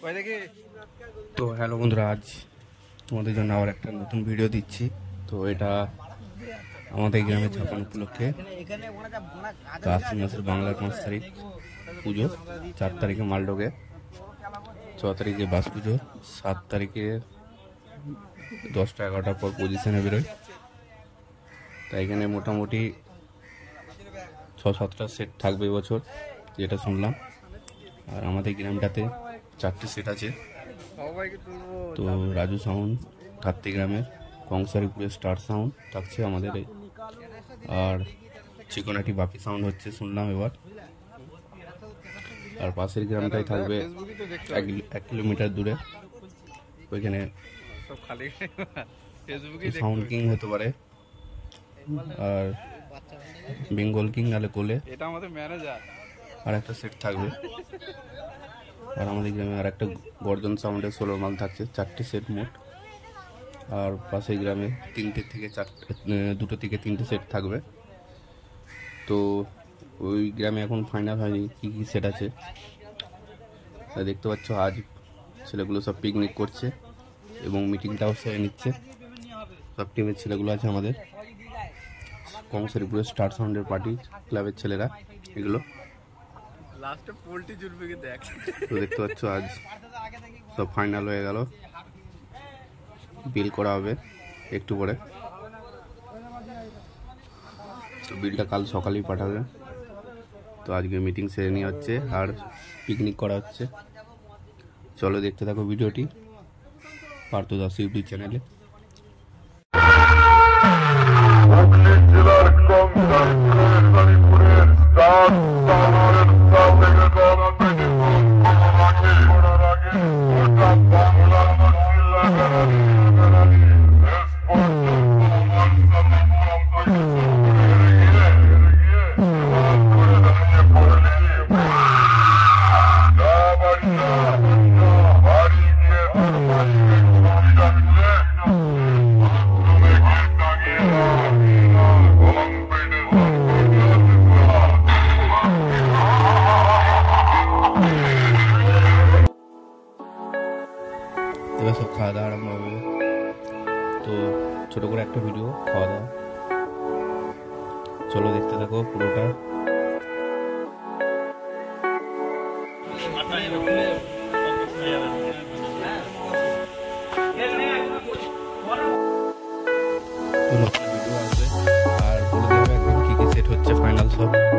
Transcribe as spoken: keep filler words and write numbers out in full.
তো হ্যালো বন্ধুরা, আজ তোমাদের জন্য আবার একটা নতুন ভিডিও দিচ্ছি। তো এটা আমাদের গ্রামে ছাপান উপলক্ষে আশ্বিন মাসের বাংলার পাঁচ তারিখ পুজো, চার তারিখে মালডোগে, ছ তারিখে বাস পুজো, সাত তারিখে দশটা এগারোটার পর পজিশনে বেরোয়। তাই এখানে মোটামুটি ছ সাতটা সেট থাকবে এবছর, যেটা শুনলাম। আর আমাদের গ্রামটাতে চারটে সেট আছে। তো রাজু সাউন্ড কার্তিক গ্রামের, কংসারিপুরের স্টার সাউন্ড থাকছে আমাদের, আর চিকনাটি বাপি সাউন্ড হচ্ছে শুনলাম এবার। আর পাশের গ্রামটাই থাকবে এক কিলোমিটার দূরে, ওইখানে সাউন্ড কিং হতে পারে, আর বেঙ্গল কিং নালে কোলে আর একটা সেট থাকবে। আর আমাদের গ্রামে আর একটা গর্জন সাউন্ডের ষোলো মাল থাকছে, চারটে সেট মোট। আর পাশের গ্রামে তিনটে থেকে চারটে, দুটো থেকে তিনটে সেট থাকবে। তো ওই গ্রামে এখন ফাইনাল হয়নি কী কী সেট আছে। দেখতে পাচ্ছ আজ ছেলেগুলো সব পিকনিক করছে এবং মিটিংটাও সেরে নিচ্ছে। সব টিমের ছেলেগুলো আছে আমাদের, কংসারিপুরের স্টার সাউন্ডের পার্টি ক্লাবের ছেলেরা এগুলো। তো দেখতে পাচ্ছ আজ সব ফাইনাল হয়ে গেল, বিল করা হবে একটু পরে। তো বিলটা কাল সকালেই পাঠাবে। তো আজকে মিটিং সেরে নেওয়া হচ্ছে আর পিকনিক করা হচ্ছে। চলো দেখতে থাকো ভিডিওটি পার্থ দাস ইউটিউব চ্যানেলে। এবার সব খাওয়া দাওয়া আরম্ভ হবে। তো ছোটো করে একটা ভিডিও খাওয়া দাওয়া, চলো দেখতে থাকো পুরোটা। ভিডিও আসবে আর বলে দেবে একদম কী কী সেট হচ্ছে ফাইনাল সব।